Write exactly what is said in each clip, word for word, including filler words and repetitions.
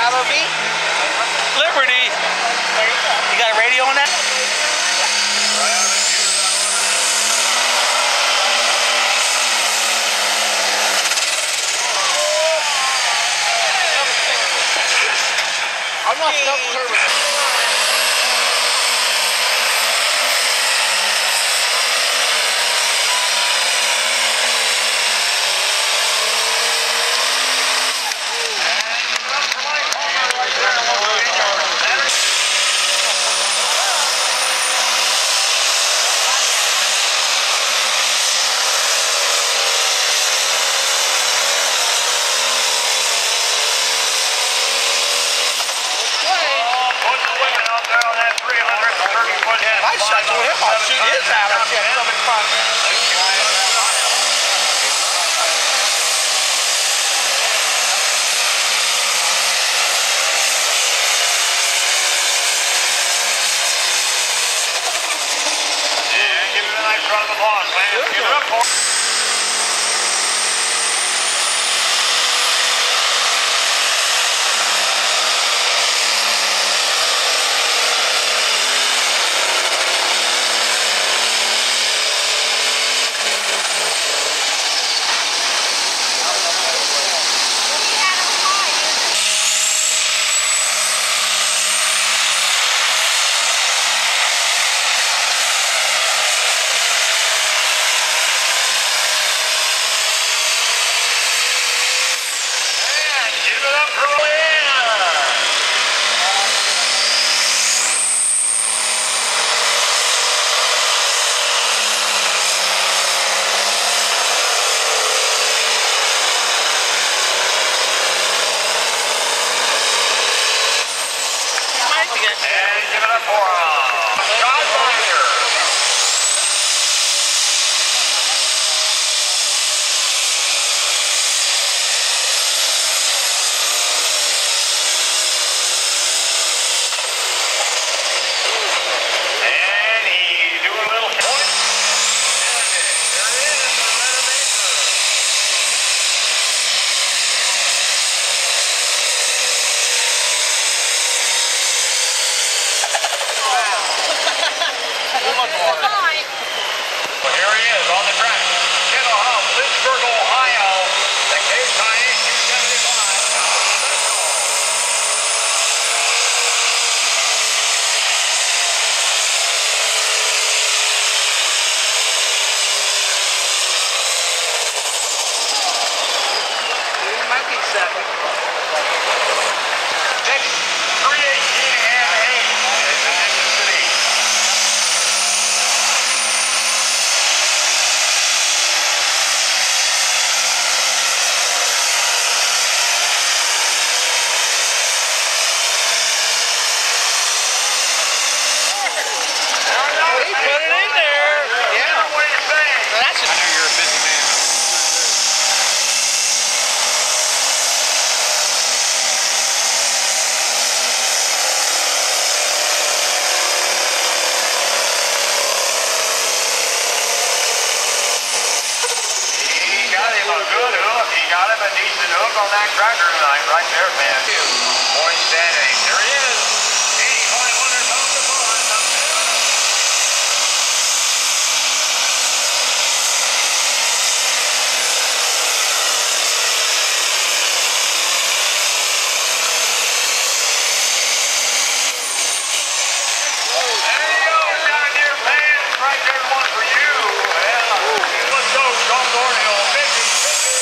Bravo beat? Liberty. There you go. You got a radio on that? I'm not stuck service. I shot you him. I'll shoot his out. I'll see him in front. Yeah, give him a nice round of applause, man. Give it up for him. And give it up for him. John Binder. And he's doing a little point. There it is. Well, here he is on the track. Kendall Huff, Lynchburg, Ohio. The Case Tiny two seventy-five. He might be second. Next, three eighteen and eight is the next city. He put it in there. Yeah. What are you saying? That's I know you're a busy man. He got him a good hook. He got him a decent hook on that cracker tonight, right there, man. Point standing. There he is. eighty-five hundred pounds of fun. There you go, down here, fans. Right there, one for you. Yeah. Let's go, Sean Thornhill. fifty fifty.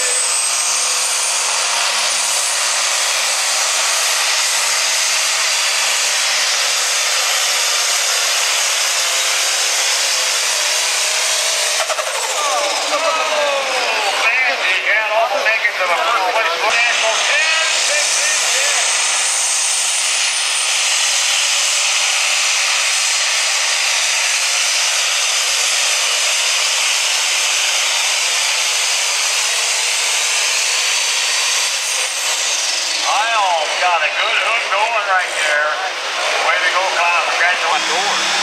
got a good hook going right there. Way to go, Kyle. Congratulations.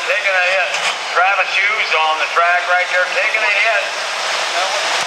taking a hit. Travis Hughes on the track right there, taking a hit.